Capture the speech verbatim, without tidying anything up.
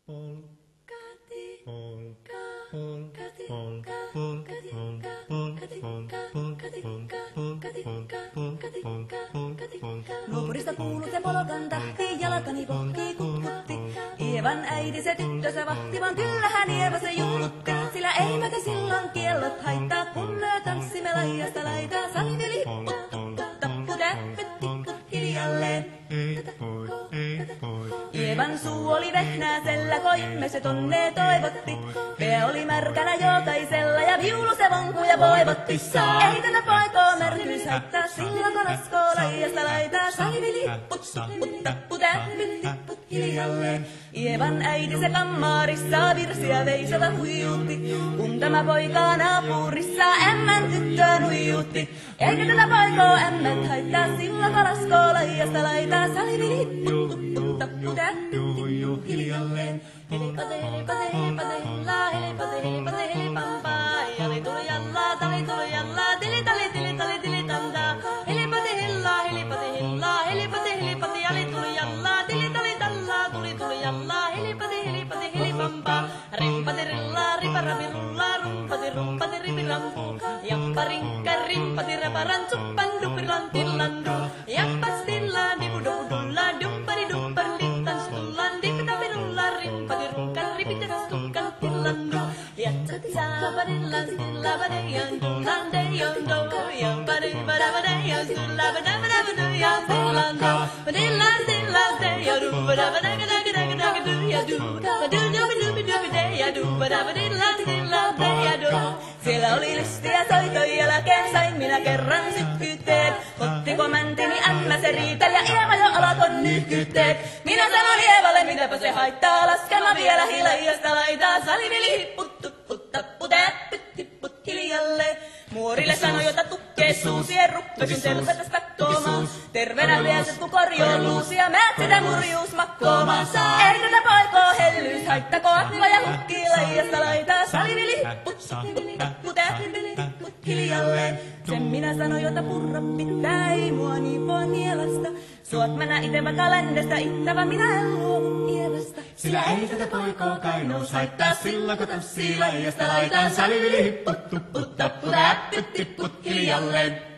Nuopurista kuuluu se polkan tahti, jalkani pohtii kutkutti. Ievan äiti se tyttönsä vahti, vaan kyllähän Ieva se juhlutti. Sillä eivätkä silloin kiellot haittaa, kun me tanssimme laidasta laitaa. Saliveli hipput, tupput, tapput, äppyt, tikkut hiljalleen. Ievan suu oli vehnäisellä, koimme se tonne toivotti. Pää oli märkänä jokaisella ja viulu se vonkuja voivotti. Ei tätä poikoo märkyys haittaa, silloin kun laskoo laidasta laitaa. Saliveli hipput, tupput, tapput, äppyt, tikkut hiljalleen. Ievan äiti se kammarissa virsiä veisata huijuutti. Kun tämä poika naapurissa ämmän tyttöön huijuutti. Eikä tätä poikoo ämmät haittaa, silloin kun laskoo laidasta laitaa. Saliveli hipput, tupput, tapput, äppyt, tikkut hiljalleen. Helipate, helipate, helipate, hilla, helipate, helipate, helipampaa. Jali tuli jallaa, tali tuli jallaa, tili tali tili tali tili tantaa. Helipate, hilla, helipate, hilla, helipate, helipate, jali tuli jallaa, tili tali tallaa, tuli tuli jallaa. Helipate, helipate, helipampaa. Rimpate, rillaa, riparavi, rullaa, rumpate, rumpate, ripirampu. Jappa, rinkka, rimpati, raparan, suppan, dupiran, tillandu. Jappa, stilla, dibudubudulla, duppari, duppari, littan, stullan, dipitapirulla, rimpati, rukkan, ripitas, tukkan, tillandu. Jatsat, saabadillan, stillabadayan, dullan, dayan, do. Jampadi, badabadayan, stillabadabadayan, stillando. Badillan, stillan, dayadu, badabadagadagadagadagadu, yadu. Badudubidubidubideadu, badabadillan, stillan, dayadu. Siellä oli listiä soitoi jälkeen, sain minä kerran sykkyyteen. Ottiko mäntini ämmä se riitel ja Ieva jo alakon nyhkytteet. Minä sanon Ievalle, mitäpä se haittaa, laskema vielä hilajasta laitaa. Saliveli hipput, tupput, tapput, äppyt, tipput hiljalle. Muorille sanoi, jota tukkee suusien ruppesin tervetäs kattoomaan. Terveenä lieset kun korjoon luusia, määt sitä murjuus makkoomaan. Ei tätä poikoo hellyys, haittako atva ja hukkii laidasta laitaa. Saliveli hipput, tupput, tapput, äppyt, tipput hiljalleen. Sen minä sanoin, jota purra pitää, ei mua niin voi nielasta. Suot mennä ite vaikka ländestä ittävä, minä en luovu Ievasta. Sillä ei tätä poikoo kainous haittaa, silloin kun tanssii laidasta laitaan. Saliveli hipput, tupput, tapput, äppyt, tipput hiljalleen.